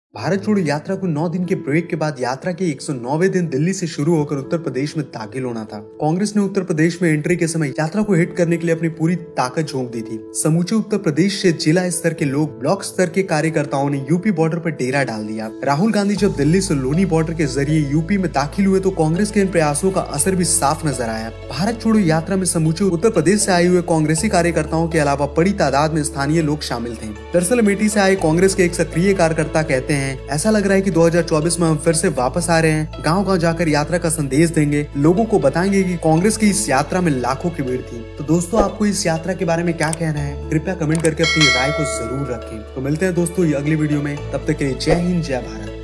भारत छोड़ो यात्रा को 9 दिन के ब्रेक के बाद यात्रा के 109वें दिन दिल्ली से शुरू होकर उत्तर प्रदेश में दाखिल होना था। कांग्रेस ने उत्तर प्रदेश में एंट्री के समय यात्रा को हिट करने के लिए अपनी पूरी ताकत झोंक दी थी। समूचे उत्तर प्रदेश से जिला स्तर के लोग, ब्लॉक स्तर के कार्यकर्ताओं ने यूपी बॉर्डर पर डेरा डाल दिया। राहुल गांधी जब दिल्ली से लोनी बॉर्डर के जरिए यूपी में दाखिल हुए तो कांग्रेस के इन प्रयासों का असर भी साफ नजर आया। भारत छोड़ो यात्रा में समूचे उत्तर प्रदेश से आए हुए कांग्रेसी कार्यकर्ताओं के अलावा बड़ी तादाद में स्थानीय लोग शामिल थे। दरअसल अमेठी से आए कांग्रेस के एक सक्रिय कार्यकर्ता कहते हैं, ऐसा लग रहा है कि 2024 में हम फिर से वापस आ रहे हैं। गांव-गांव जाकर यात्रा का संदेश देंगे, लोगों को बताएंगे कि कांग्रेस की इस यात्रा में लाखों की भीड़ थी। तो दोस्तों, आपको इस यात्रा के बारे में क्या कहना है? कृपया कमेंट करके अपनी राय को जरूर रखें। तो मिलते हैं दोस्तों अगली वीडियो में, तब तक के लिए जय हिंद, जय भारत।